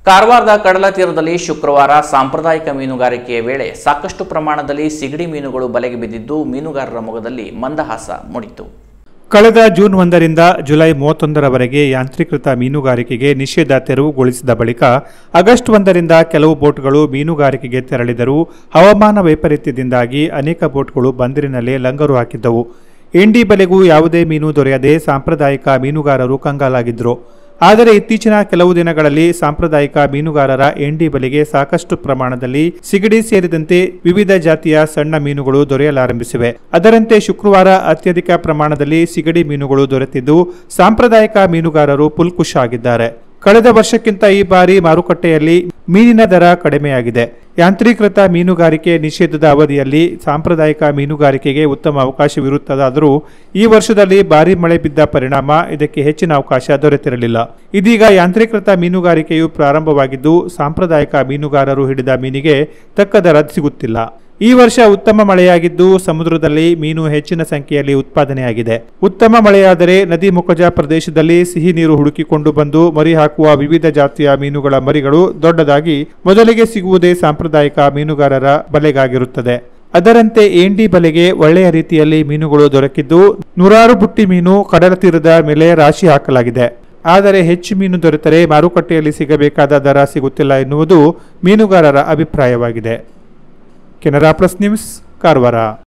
ಕಾರವಾರದ ಕಡಲ ತೀರದಲ್ಲಿ ಶುಕ್ರವಾರ ಸಾಂಪ್ರದಾಯಿಕ ಮೀನುಗಾರಿಕೆಯ ವೇಳೆ ಸಾಕಷ್ಟು ಪ್ರಮಾಣದಲ್ಲಿ ಸಿಗಡಿ ಮೀನುಗಳು ಬಲೆಗೆ ಬಿದ್ದಿದ್ದು ಮೀನುಗಾರರ ಮೊಗದಲ್ಲಿ ಮಂದಹಾಸ ಮೂಡಿತು. ಕಳೆದ ಜೂನ್ 1ರಿಂದ ಜುಲೈ 31ರವರೆಗೆ ಯಾಂತ್ರೀಕೃತ ಮೀನುಗಾರಿಕೆಗೆ ನಿಷೇಧ ತೆರವುಗೊಳಿಸಿದ ಬಳಿಕ ಆಗಸ್ಟ್ 1ರಿಂದ ಕೆಲವು ಬೋಟ್ಗಳು ಮೀನುಗಾರಿಕೆಗೆ ತೆರಳಿದರೂ ಹವಾಮಾನ ವೈಪರೀತ್ಯದಿಂದಾಗಿ ಅನೇಕ ಬೋಟ್ಗಳು ಬಂದರಿನಲ್ಲಿ ಲಂಗರು ಹಾಕಿದ್ದವು. ಎಂಡಿ ಬಲೆಗೂ ಯಾವುದೇ ಮೀನು ದೊರೆಯದೆ ಸಾಂಪ್ರದಾಯಿಕ ಮೀನುಗಾರರು ಕಂಗಾಲಾಗಿದ್ದರು. ಆದರೆ ಇತ್ತೀಚಿನ ಕೆಲವು ದಿನಗಳಲ್ಲಿ ಸಾಂಪ್ರದಾಯಿಕ ಮೀನುಗಾರರ ಎಂಡಿ ಬಲೆಗೆ ಸಾಕಷ್ಟು ಪ್ರಮಾಣದಲ್ಲಿ ಸಿಗಡಿ ಸೇರಿದಂತೆ ವಿವಿಧ ಜಾತಿಯ ಸಣ್ಣ ಮೀನುಗಳು ದೊರೆಯಲಾರಂಭಿಸಿವೆ. ಅದರಂತೆ ಶುಕ್ರವಾರ ಅತ್ಯಧಿಕ ಪ್ರಮಾಣದಲ್ಲಿ ಸಿಗಡಿ ಮೀನುಗಳು ದೊರೆತಿದ್ದು ಸಾಂಪ್ರದಾಯಿಕ ಮೀನುಗಾರರು ಫುಲ್ ಖುಷ್ ಆಗಿದ್ದಾರೆ. ಕಳೆದ ವರ್ಷಕ್ಕಿಂತ ಈ ಬಾರಿ ಮಾರುಕಟ್ಟೆಯಲ್ಲಿ ಮೀನಿನ ದರ ಕಡಿಮೆಯಾಗಿದೆ. ಯಾಂತ್ರೀಕೃತ ಮೀನುಗಾರಿಕೆ ನಿಷೇಧದ ಅವಧಿಯಲ್ಲಿ ಸಾಂಪ್ರದಾಯಿಕ ಮೀನುಗಾರಿಕೆಗೆ ಉತ್ತಮ ಅವಕಾಶವಿರುತ್ತದಾದರೂ ಈ ವರ್ಷದಲ್ಲಿ ಭಾರೀ ಮಳೆ ಬಿದ್ದ ಪರಿಣಾಮ ಇದಕ್ಕೆ ಹೆಚ್ಚಿನ ಅವಕಾಶ ದೊರೆತಿರಲಿಲ್ಲ. ಇದೀಗ ಯಾಂತ್ರೀಕೃತ ಮೀನುಗಾರಿಕೆಯು ಪ್ರಾರಂಭವಾಗಿದ್ದು ಸಾಂಪ್ರದಾಯಿಕ ಮೀನುಗಾರರು ಹಿಡಿದ ಮೀನಿಗೆ ತಕ್ಕ ದರ ಸಿಗುತ್ತಿಲ್ಲ. ಈ ವರ್ಷ ಉತ್ತಮ ಮಳೆಯಾಗಿದ್ದು ಸಮುದ್ರದಲ್ಲಿ ಮೀನು ಹೆಚ್ಚಿನ ಸಂಖ್ಯೆಯಲ್ಲಿ ಉತ್ಪಾದನೆಯಾಗಿದೆ. ಉತ್ತಮ ಮಳೆಯಾದರೆ ನದಿ ಮುಖಜ ಪ್ರದೇಶದಲ್ಲಿ ಸಿಹಿ ನೀರು ಹುಡುಕಿಕೊಂಡು ಬಂದು ಮರಿ ಹಾಕುವ ವಿವಿಧ ಜಾತಿಯ ಮೀನುಗಳ ಮರಿಗಳು ದೊಡ್ಡದಾಗಿ ಮೊದಲಿಗೆ ಸಿಗುವುದೇ ಸಾಂಪ್ರದಾಯಿಕ ಮೀನುಗಾರರ ಬಲೆಗಾಗಿರುತ್ತದೆ. ಅದರಂತೆ ಎಂಡಿ ಬಲೆಗೆ ಒಳ್ಳೆಯ ರೀತಿಯಲ್ಲಿ ಮೀನುಗಳು ದೊರಕಿದ್ದು ನೂರಾರು ಬುಟ್ಟಿ ಮೀನು ಕಡಲ ತೀರದ ಮೇಲೆ ರಾಶಿ ಹಾಕಲಾಗಿದೆ. ಆದರೆ ಹೆಚ್ಚು ಮೀನು ದೊರೆತರೆ ಮಾರುಕಟ್ಟೆಯಲ್ಲಿ ಸಿಗಬೇಕಾದ ದರ ಸಿಗುತ್ತಿಲ್ಲ ಎನ್ನುವುದು ಮೀನುಗಾರರ ಅಭಿಪ್ರಾಯವಾಗಿದೆ. Canara plus news, Karwar.